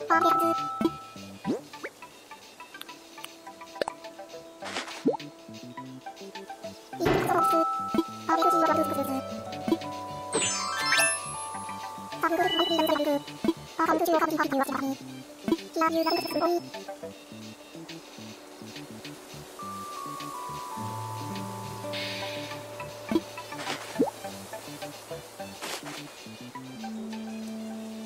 パーフェクト。インプットボックス。パーフェクトジーロラブスクセス。サブグループマイクリダルタイミング。パーカウント中央カウンティングはしません。キラービューラングスすごい。